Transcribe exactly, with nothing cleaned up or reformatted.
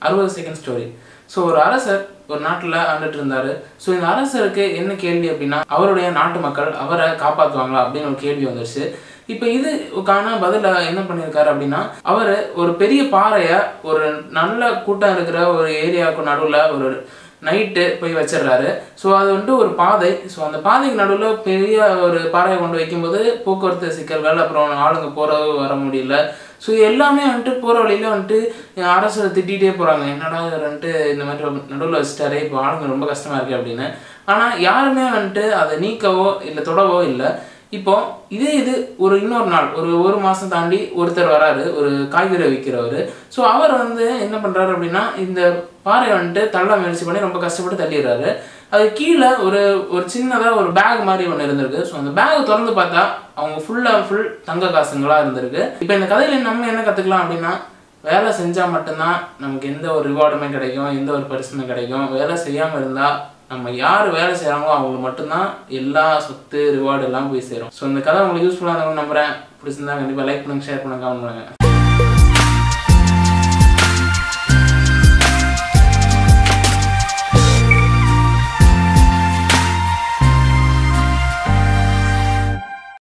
அறுபது second story. So ஒரு அரசர் ஒரு நாட்டில் ஆண்டுட்டு இருந்தார். ஸோ இந்த அரசருக்கு என்ன கேள்வி அப்படின்னா, அவருடைய நாட்டு மக்கள் அவரை காப்பாற்றுவாங்களா அப்படின்னு ஒரு கேள்வி வந்துருச்சு. இப்போ இதுக்கான பதில என்ன பண்ணியிருக்காரு அப்படின்னா, அவர் ஒரு பெரிய பாறையை ஒரு நல்ல கூட்டம் இருக்கிற ஒரு ஏரியாவுக்கு நடுவில் ஒரு நைட்டு போய் வச்சிடுறாரு. ஸோ அது வந்துட்டு ஒரு பாதை. ஸோ அந்த பாதைக்கு நடுவில் பெரிய ஒரு பாறையை கொண்டு வைக்கும்போது போக்குவரத்து சிக்கல்கள், அப்புறம் ஆளுங்க போகிறது வர முடியல. ஸோ எல்லாமே வந்துட்டு போகிற வழியில் வந்துட்டு அரசரை திட்டிகிட்டே போகிறாங்க, என்னடா வந்துட்டு இந்த மாதிரி நடுவில் வச்சுட்டாரு, இப்போ ஆளுங்க ரொம்ப கஷ்டமாக இருக்குது அப்படின்னு. ஆனால் யாருமே வந்துட்டு அதை நீக்கவோ இல்லை தொடவோ இல்லை. இப்போ இதே இது ஒரு இன்னொரு நாள் ஒரு ஒரு மாதம் தாண்டி ஒருத்தர் வராரு, ஒரு காய்கறி விற்கிறவர். ஸோ அவர் வந்து என்ன பண்ணுறாரு அப்படின்னா, இந்த பாறையை வந்துட்டு தள்ள முயற்சி பண்ணி ரொம்ப கஷ்டப்பட்டு தள்ளிடுறாரு. அது கீழே ஒரு ஒரு சின்னதாக ஒரு பேக் மாதிரி ஒன்று இருந்திருக்கு. ஸோ அந்த பேக் திறந்து பார்த்தா அவங்க ஃபுல்லாக ஃபுல் தங்க காசுங்களாக இருந்திருக்கு. இப்போ இந்த கதையில் நம்ம என்ன கற்றுக்கலாம் அப்படின்னா, வேலை செஞ்சால் மட்டும்தான் நமக்கு எந்த ஒரு ரிவார்டுமே கிடைக்கும், எந்த ஒரு பரிசுமே கிடைக்கும். வேலை செய்யாமல் இருந்தால் நம்ம யார் வேலை செய்கிறாங்களோ அவங்களுக்கு மட்டும்தான் எல்லா சொத்து ரிவார்டு எல்லாம் போய் சேரும். ஸோ இந்த கதை உங்களுக்கு யூஸ்ஃபுல்லாக இருக்கும்னு நம்புகிறேன். பிடிச்சிருந்தா கண்டிப்பாக லைக் பண்ணுங்கள், ஷேர் பண்ணுங்கள், கமெண்ட் பண்ணுங்கள்.